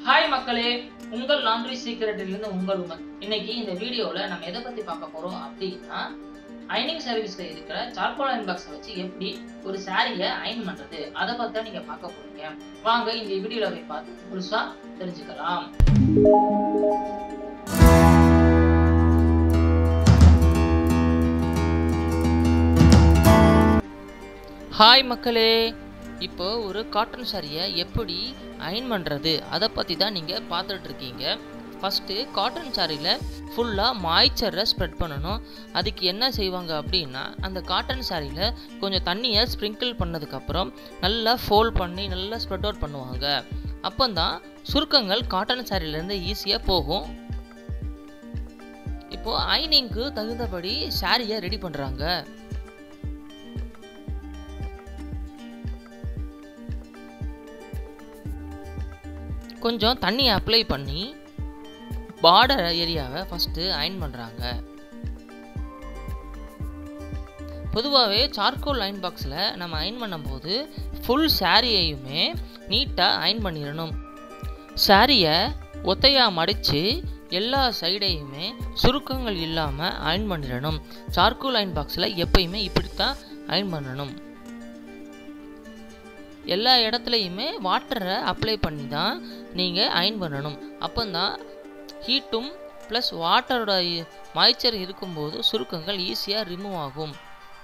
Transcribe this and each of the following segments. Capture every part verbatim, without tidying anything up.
Hi மக்களே, உங்கள் laundry சீக்ரெட்டிலிருந்து உங்கள் உமன். இன்னைக்கு இந்த வீடியோவில் நம்ம எதை பற்றி பார்க்க போகிறோம் அப்படின்னா, அயனிங் சர்வீஸில் இருக்கிற சார்கோல் அயன் பாக்ஸை வச்சு எப்படி ஒரு சாரியை அயன் பண்ணுறது, அதை பற்றி தான் நீங்கள் பார்க்க போகிறீங்க. வாங்க இந்த வீடியோவில் போய் பார்த்து முழுசாக தெரிஞ்சுக்கலாம். ஹாய் மக்களே, இப்போ ஒரு காட்டன் சாரியை எப்படி அயன் பண்ணுறது அதை பற்றி தான் நீங்கள் பார்த்துட்ருக்கீங்க. ஃபஸ்ட்டு காட்டன் சாரியில் ஃபுல்லாக மாய்ச்சரை ஸ்ப்ரெட் பண்ணணும். அதுக்கு என்ன செய்வாங்க அப்படின்னா, அந்த காட்டன் சாரியில் கொஞ்சம் தண்ணியை ஸ்ப்ரிங்கிள் பண்ணதுக்கப்புறம் நல்லா ஃபோல்ட் பண்ணி நல்லா ஸ்ப்ரெட் அவுட் பண்ணுவாங்க. அப்போ தான் சுருக்கங்கள் காட்டன் சாரியிலேருந்து ஈஸியாக போகும். இப்போது அயனிங்க்கு தகுந்தபடி சாரியை ரெடி பண்ணுறாங்க. கொஞ்சம் தண்ணி அப்ளை பண்ணி பார்டர் ஏரியாவை ஃபஸ்ட்டு அயன் பண்ணுறாங்க. பொதுவாகவே சார்கோல் அயன் பாக்ஸில் நம்ம அயன் பண்ணும்போது ஃபுல் சாரியையுமே நீட்டாக அயன் பண்ணிடணும். சாரியை ஒத்தையாக மடித்து எல்லா சைடையுமே சுருக்கங்கள் இல்லாமல் அயன் பண்ணிடணும். சார்கோல் அயன் பாக்ஸில் எப்பயுமே இப்படித்தான் அயன் பண்ணணும். எல்லா இடத்துலையுமே வாட்டரை அப்ளை பண்ணி தான் நீங்கள் அயன் பண்ணணும். அப்போ தான் ஹீட்டும் ப்ளஸ் வாட்டரோட மாய்ச்சர் இருக்கும்போது சுருக்கங்கள் ஈஸியாக ரிமூவ் ஆகும்.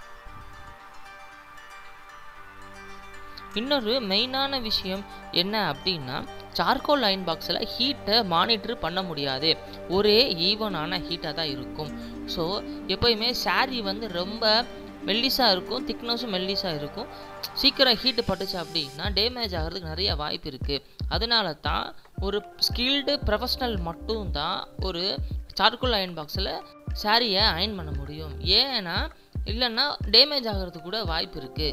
இன்னொரு மெயினான விஷயம் என்ன அப்படின்னா, சார்கோல் அயன் பாக்ஸில் ஹீட்டை மானிட்டர் பண்ண முடியாது. ஒரே ஈவனான ஹீட்டாக தான் இருக்கும். ஸோ எப்போயுமே சாரி வந்து ரொம்ப மெல்லிஸாக இருக்கும், திக்னஸும் மெல்லிஸாக இருக்கும். சீக்கிரம் ஹீட்டு பட்டுச்சு அப்படின்னா டேமேஜ் ஆகிறதுக்கு நிறைய வாய்ப்பு இருக்குது. அதனால தான் ஒரு ஸ்கில்டு ப்ரொஃபஷ்னல் மட்டும் தான் ஒரு சார்கோல் அயன் பாக்ஸில் சாரியை அயன் பண்ண முடியும். ஏன்னா இல்லைன்னா டேமேஜ் ஆகிறதுக்கு கூட வாய்ப்பு இருக்குது.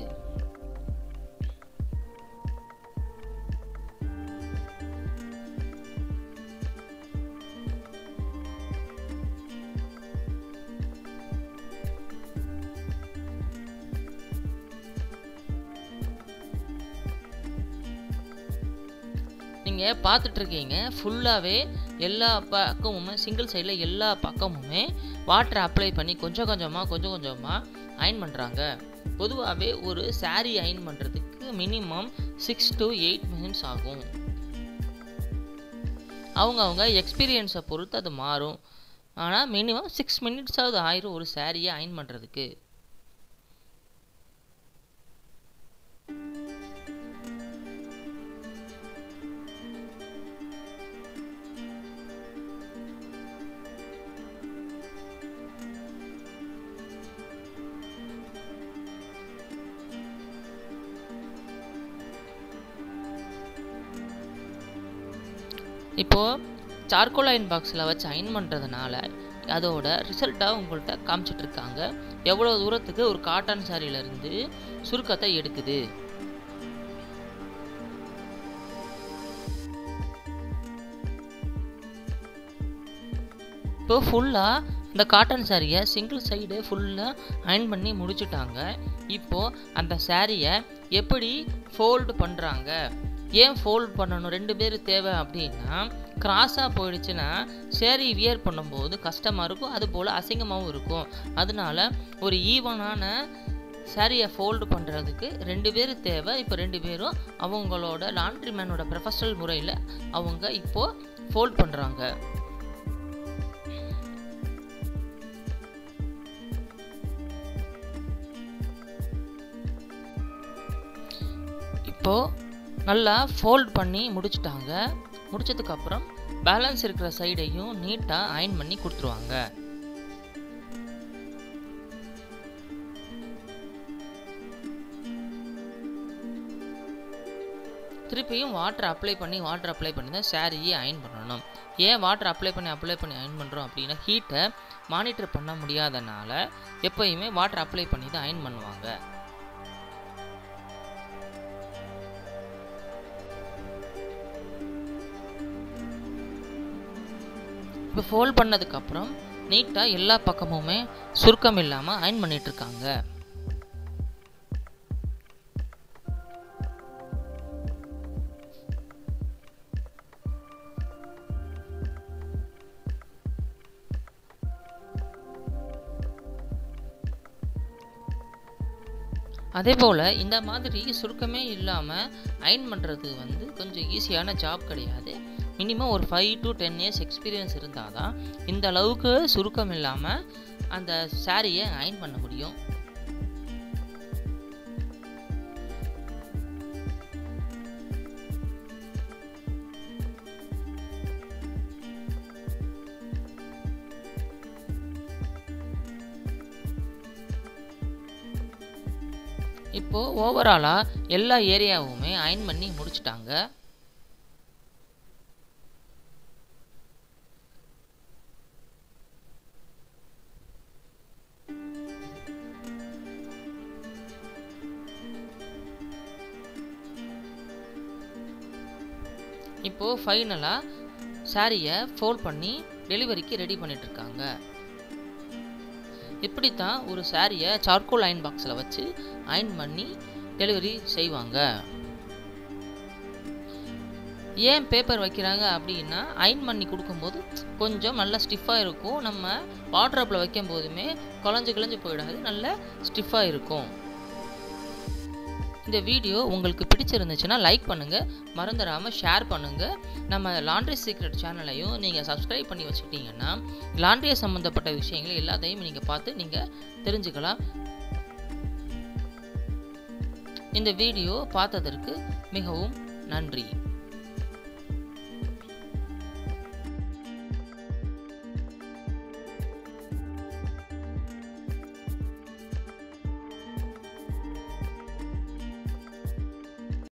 நீங்கள் பார்த்துட்ருக்கீங்க, ஃபுல்லாகவே எல்லா பக்கமுமே சிங்கிள் சைடில் எல்லா பக்கமுமே வாட்டர் அப்ளை பண்ணி கொஞ்சம் கொஞ்சமாக கொஞ்சம் கொஞ்சமாக அயன் பண்ணுறாங்க. பொதுவாகவே ஒரு சாரீ அயன் பண்ணுறதுக்கு minimum six to eight minutes ஆகும். அவங்க அவங்க எக்ஸ்பீரியன்ஸை பொறுத்து அது மாறும். ஆனால் மினிமம் சிக்ஸ் மினிட்ஸாவது ஆயிரும் ஒரு சாரியை அயன் பண்ணுறதுக்கு. இப்போது சார்கோல் அயன் பாக்ஸில் வச்சு அயன் பண்ணுறதுனால அதோட ரிசல்ட்டாக உங்கள்கிட்ட காமிச்சிட்ருக்காங்க. எவ்வளோ தூரத்துக்கு ஒரு காட்டன் சாரியிலேருந்து சுருக்கத்தை எடுக்குது. இப்போ ஃபுல்லாக இந்த காட்டன் சாரியை சிங்கிள் சைடு ஃபுல்லாக அயன் பண்ணி முடிச்சுட்டாங்க. இப்போது அந்த சாரியை எப்படி ஃபோல்டு பண்ணுறாங்க, ஏன் ஃபோல்ட் பண்ணணும், ரெண்டு பேர் தேவை அப்படின்னா, கிராஸாக போயிடுச்சுன்னா சேரீ வியர் பண்ணும்போது கஷ்டமாக இருக்கும், அதுபோல் அசிங்கமாகவும் இருக்கும். அதனால ஒரு ஈவனான சாரியை ஃபோல்டு பண்ணுறதுக்கு ரெண்டு பேர் தேவை. இப்போ ரெண்டு பேரும் அவங்களோட லாண்ட்ரி மேனோட ப்ரொஃபஷனல் முறையில் அவங்க இப்போது ஃபோல்ட் பண்ணுறாங்க. இப்போது நல்லா ஃபோல்ட் பண்ணி முடிச்சுட்டாங்க. முடிச்சதுக்கப்புறம் பேலன்ஸ் இருக்கிற சைடையும் நீட்டாக அயன் பண்ணி கொடுத்துருவாங்க. திருப்பியும் வாட்டர் அப்ளை பண்ணி வாட்டர் அப்ளை பண்ணி தான் சாரியை அயன் பண்ணணும். ஏன் வாட்டர் அப்ளை பண்ணி அப்ளை பண்ணி அயன் பண்ணுறோம் அப்படின்னா, ஹீட்டை மானிட்டர் பண்ண முடியாதனால எப்போயுமே வாட்டர் அப்ளை பண்ணி தான் அயன் பண்ணுவாங்க. இப்போ ஃபோல்ட் பண்ணதுக்கப்புறம் நீட்டாக எல்லா பக்கமுமே சுருக்கம் இல்லாமல் அயன் பண்ணிகிட்ருக்காங்க. அதே போல் இந்த மாதிரி சுருக்கமே இல்லாமல் அயன் பண்ணுறது வந்து கொஞ்சம் ஈஸியான ஜாப் கிடையாது. மினிமம் ஒரு five to ten years experience இருந்தால் தான் இந்த அளவுக்கு சுருக்கம் இல்லாமல் அந்த சாரியை அயன் பண்ண முடியும். இப்போது ஓவராலாக எல்லா ஏரியாவுமே அயன் பண்ணி முடிச்சிட்டாங்க. இப்போது ஃபைனலாக சாரியை ஃபோல்ட் பண்ணி டெலிவரிக்கு ரெடி பண்ணிகிட்ருக்காங்க. இப்படி தான் ஒரு சாரியை சார்கோல் அயன் பாக்ஸில் வச்சு அயன் பண்ணி டெலிவரி செய்வாங்க. ஏன் பேப்பர் வைக்கிறாங்க அப்படின்னா அயன் பண்ணி கொடுக்கும்போது கொஞ்சம் நல்லா ஸ்டிஃபாக இருக்கும். நம்ம வாட்ராப்பில் வைக்கும் போதுமே குழஞ்சு கிழஞ்சு போயிடாது, நல்ல ஸ்டிஃபாக இருக்கும். இந்த வீடியோ உங்களுக்கு பிடிச்சிருந்துச்சுன்னா லைக் பண்ணுங்கள், மறந்துடாமல் ஷேர் பண்ணுங்கள். நம்ம லாண்ட்ரி சீக்ரெட் சேனலையும் நீங்கள் சப்ஸ்கிரைப் பண்ணி வச்சுக்கிட்டிங்கன்னா லாண்ட்ரியை சம்மந்தப்பட்ட விஷயங்கள் எல்லாத்தையும் நீங்கள் பார்த்து நீங்கள் தெரிஞ்சுக்கலாம். இந்த வீடியோ பார்த்ததற்கு மிகவும் நன்றி.